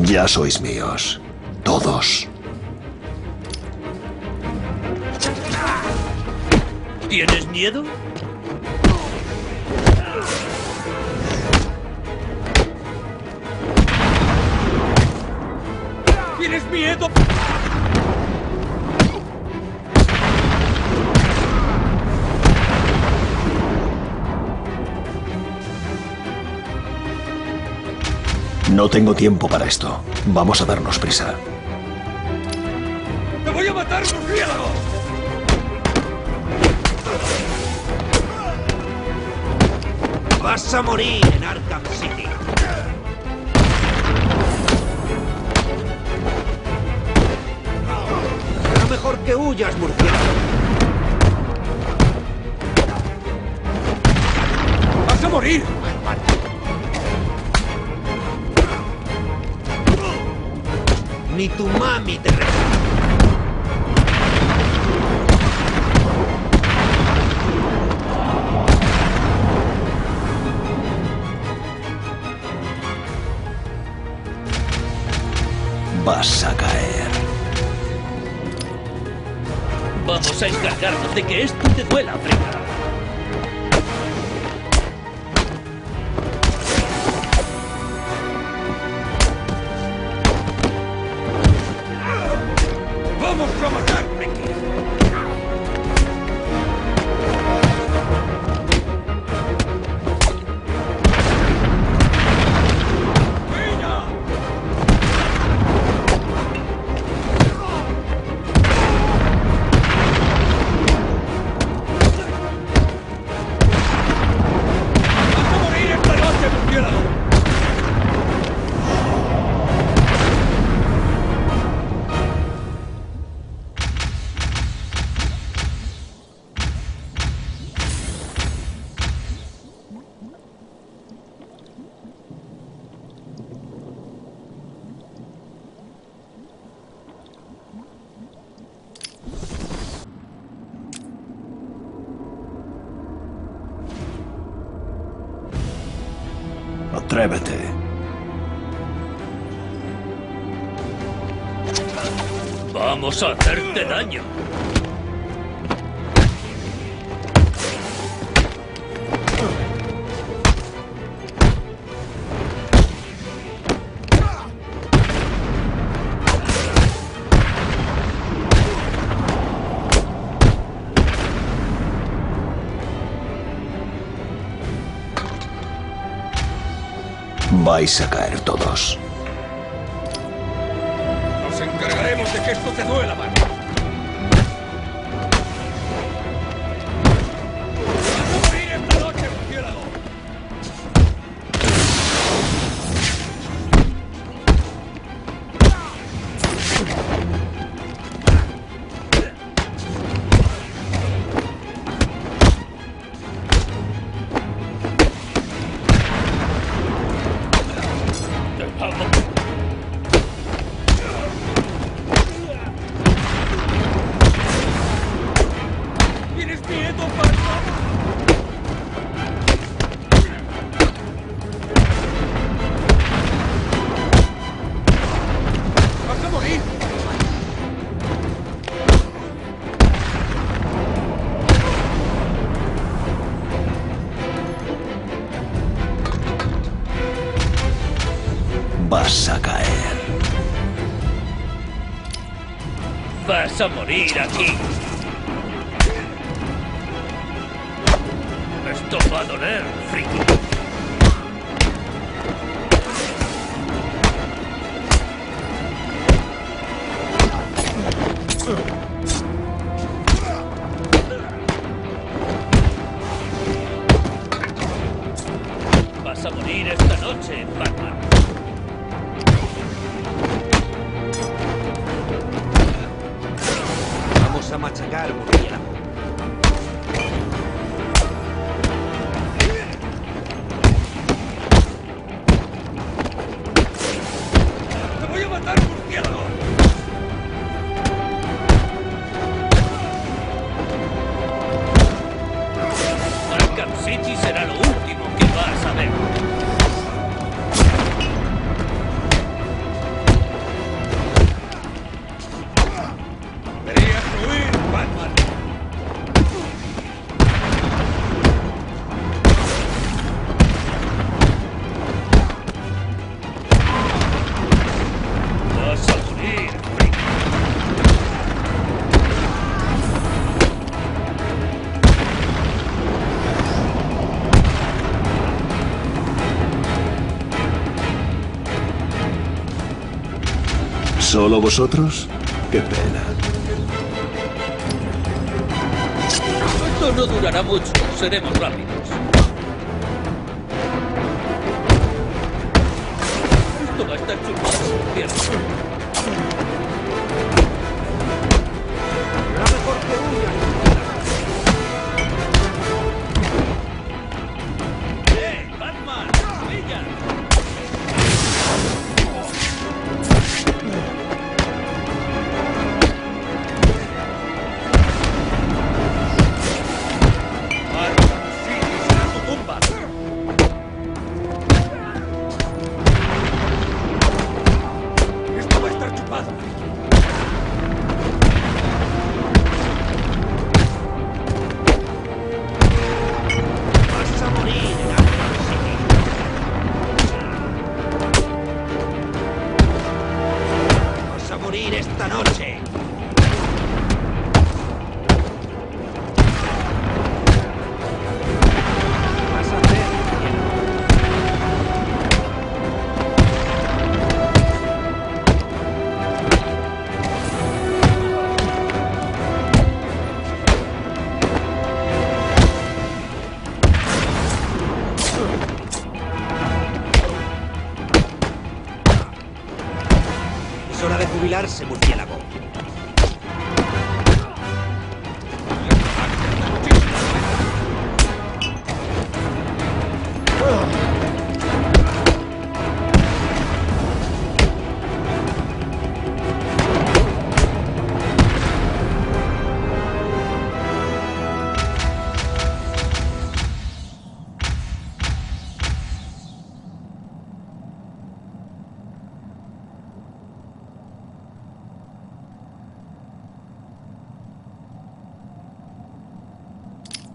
Ya sois míos. Todos. ¿Tienes miedo? ¿Tienes miedo? No tengo tiempo para esto. Vamos a darnos prisa. ¡Te voy a matar, murciélago! Vas a morir en Arkham City. Será mejor que huyas, murciélago. ¡Vas a morir! Ni tu mami te rescata. Vas a caer. Vamos a encargarnos de que esto te duela, Frida. ¡Vamos a matar, Becky! Atrévete. Vamos a hacerte daño. Vais a caer todos. Nos encargaremos de que esto te duela más. ¡Vas a morir esta noche, murciélago! ¿Tienes miedo, Batman? ¡Vas a morir! Vas a caer. Vas a morir aquí. Esto va a doler, friki. Vas a morir esta noche, Batman. Vamos a machacar, murciélago. ¡Te voy a matar, murciélago! Arkham City será lo último que vas a ver. ¿Solo vosotros? Qué pena. Esto no durará mucho. Seremos rápidos. Esto va a estar chupado. Cierra. ¡Batman! ¡Brilla! Esto va a estar chupado. Vas a morir en Arkham City. Vas a morir esta noche. Vas a hacer Es hora de jubilarse, murciélago.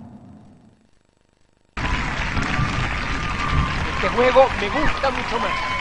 Este juego me gusta mucho más.